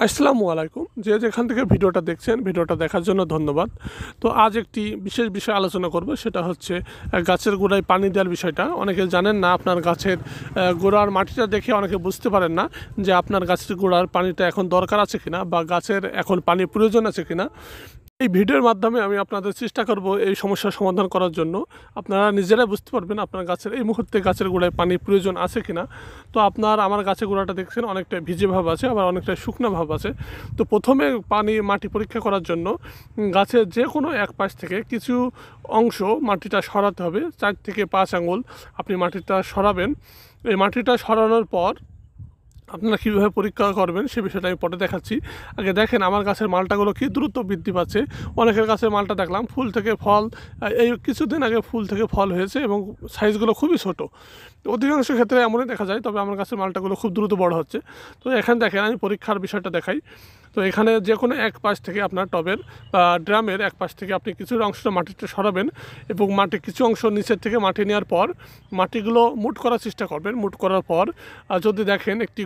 আসসালামু আলাইকুম। যে যেখান থেকে ভিডিওটা দেখছেন, ভিডিওটা দেখার জন্য ধন্যবাদ। তো আজ একটি বিশেষ বিষয় আলোচনা করব, সেটা হচ্ছে গাছের গোড়ায় পানি দেওয়ার বিষয়টা। অনেকে জানেন না, আপনার গাছের গোড়ার মাটিটা দেখে অনেকে বুঝতে পারেন না যে আপনার গাছের গোড়ার পানিটা এখন দরকার আছে কিনা, বা গাছের এখন পানি প্রয়োজন আছে কিনা। এই ভিডিওর মাধ্যমে আমি আপনাদের চেষ্টা করব এই সমস্যার সমাধান করার জন্য। আপনারা নিজেরাই বুঝতে পারবেন আপনার গাছের এই মুহূর্তে গাছের গোড়ায় পানি প্রয়োজন আছে কিনা। তো আমার গাছের গোড়াটা দেখছেন অনেকটা ভিজে ভাব আছে, আবার অনেকটা শুকনো ভাব আছে। তো প্রথমে মাটি পরীক্ষা করার জন্য গাছের যে কোনো এক পাশ থেকে কিছু অংশ মাটিটা সরাতে হবে। 4 থেকে 5 আঙুল আপনি মাটিটা সরাবেন। এই মাটিটা সরানোর পর আপনারা কীভাবে পরীক্ষা করবেন সে বিষয়টা আমি পরে দেখাচ্ছি। আগে দেখেন আমার গাছের মালটাগুলো কী দ্রুত বৃদ্ধি পাচ্ছে। অনেকের গাছের মালটা দেখলাম ফুল থেকে ফল, এই কিছুদিন আগে ফুল থেকে ফল হয়েছে এবং সাইজগুলো খুবই ছোট। অধিকাংশ ক্ষেত্রে এমনই দেখা যায়, তবে আমার গাছের মালটাগুলো খুব দ্রুত বড় হচ্ছে। তো এখানে দেখেন আমি পরীক্ষার বিষয়টা দেখাই। তো এখানে যে কোনো এক পাশ থেকে আপনার টবের ড্রামের এক পাশ থেকে আপনি কিছু অংশটা মাটিটা সরাবেন এবং কিছু অংশ নিচের থেকে মাটি নেওয়ার পর মাটিগুলো মুট করার চেষ্টা করবেন। মুট করার পর যদি দেখেন একটি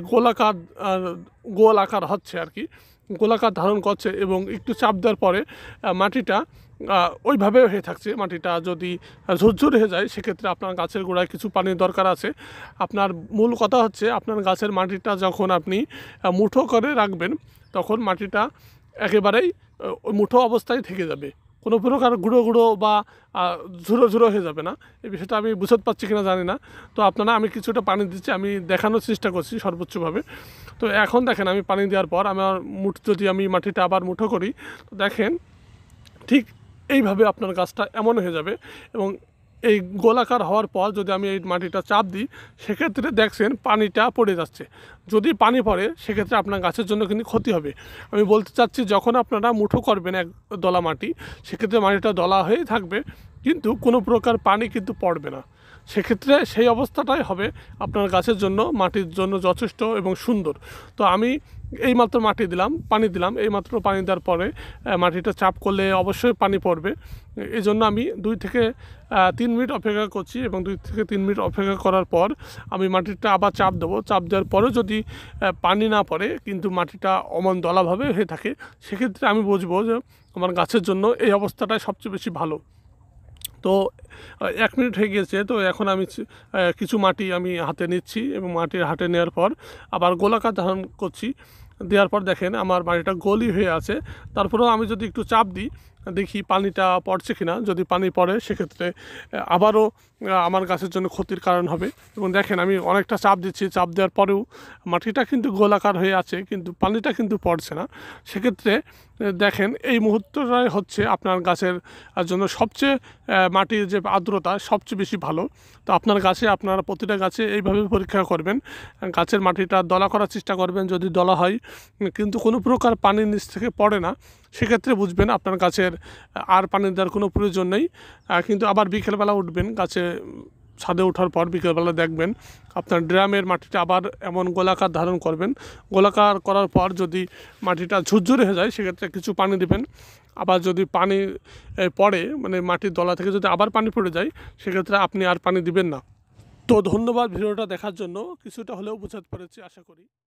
গোল আকার হচ্ছে আর কি, গোলাকার ধারণ করছে এবং একটু চাপ দেওয়ার পরে মাটিটা ওইভাবে হয়ে থাকছে। মাটিটা যদি ঝুরঝুর হয়ে যায় সেক্ষেত্রে আপনার গাছের গোড়ায় কিছু পানির দরকার আছে। আপনার মূল কথা হচ্ছে আপনার গাছের মাটিটা যখন আপনি মুঠো করে রাখবেন তখন মাটিটা একেবারেই ওই মুঠো অবস্থায় থেকে যাবে, কোনো প্রকার গুঁড়ো গুঁড়ো বা ঝুরো ঝুরো হয়ে যাবে না। এই বিষয়টা আমি বুঝতে পারছি কিনা জানি না। তো আমি কিছুটা পানি দিচ্ছি, আমি দেখানোর চেষ্টা করছি সর্বোচ্চভাবে। তো এখন দেখেন আমি পানি দেওয়ার পর যদি আমি মাটিটা আবার মুঠো করি, তো দেখেন ঠিক এইভাবে আপনার গাছটা এমন হয়ে যাবে। এবং এই গোলাকার হওয়ার পর যদি আমি এই মাটিটা চাপ দিই সেক্ষেত্রে দেখছেন পানিটা পড়ে যাচ্ছে। যদি পানি পড়ে সেক্ষেত্রে আপনার গাছের জন্য কিন্তু ক্ষতি হবে। আমি বলতে চাচ্ছি, যখন আপনারা মুঠো করবেন এক দলা মাটি, সেক্ষেত্রে মাটিটা দলা হয়েই থাকবে, কিন্তু কোনো প্রকার পানি কিন্তু পড়বে না। সেক্ষেত্রে সেই অবস্থাটাই হবে আপনার গাছের জন্য, মাটির জন্য যথেষ্ট এবং সুন্দর। তো আমি এইমাত্র পানি দিলাম। এইমাত্র পানি দেওয়ার পরে মাটিটা চাপ করলে অবশ্যই পানি পড়বে। এই জন্য আমি 2 থেকে 3 মিনিট অপেক্ষা করছি, এবং 2 থেকে 3 মিনিট অপেক্ষা করার পর আমি মাটিটা আবার চাপ দেবো। চাপ দেওয়ার পরেও যদি পানি না পড়ে কিন্তু মাটিটা অমন দলাভাবে হয়ে থাকে, সেক্ষেত্রে আমি বুঝবো যে আমার গাছের জন্য এই অবস্থাটাই সবচেয়ে বেশি ভালো। তো 1 মিনিট হয়ে গিয়েছে। তো এখন আমি কিছু মাটি আমি হাতে নিচ্ছি এবং হাতে নেওয়ার পর আবার গোলাকার ধারণ করছি। দেওয়ার পর দেখেন আমার মাটিটা গোলই হয়ে আছে। তারপরেও আমি যদি একটু চাপ দিই, দেখি পানিটা পড়ছে কিনা। যদি পানি পড়ে সেক্ষেত্রে আবারও আমার গাছের জন্য ক্ষতির কারণ হবে। এবং দেখেন আমি অনেকটা চাপ দিচ্ছি, চাপ দেওয়ার পরেও মাটিটা কিন্তু গোলাকার হয়ে আছে, কিন্তু পানিটা কিন্তু পড়ছে না। সেক্ষেত্রে দেখেন এই মুহূর্তটাই হচ্ছে আপনার গাছের জন্য সবচেয়ে মাটির যে আর্দ্রতা সবচেয়ে বেশি ভালো। তো আপনারা প্রতিটা গাছে এইভাবে পরীক্ষা করবেন। গাছের মাটিটা দলা করার চেষ্টা করবেন। যদি দলা হয় কিন্তু কোনো প্রকার পানি নিচ থেকে পড়ে না, সেক্ষেত্রে বুঝবেন আপনার গাছের আর পানি দেওয়ার কোনো প্রয়োজন নেই। কিন্তু আবার বিকেলবেলা উঠবেন, ছাদে ওঠার পর বিকেলবেলা দেখবেন আপনার ড্রামের মাটিটা আবার এমন গোলাকার ধারণ করবেন। গোলাকার করার পর যদি মাটিটা ঝুরঝুরে হয়ে যায় সেক্ষেত্রে কিছু পানি দেবেন। আবার যদি পানি পড়ে, মানে মাটির দলা থেকে যদি আবার পানি পড়ে যায়, সেক্ষেত্রে আপনি আর পানি দিবেন না। তো ধন্যবাদ ভিডিওটা দেখার জন্য। কিছুটা হলেও বোঝাতে পেরেছি আশা করি।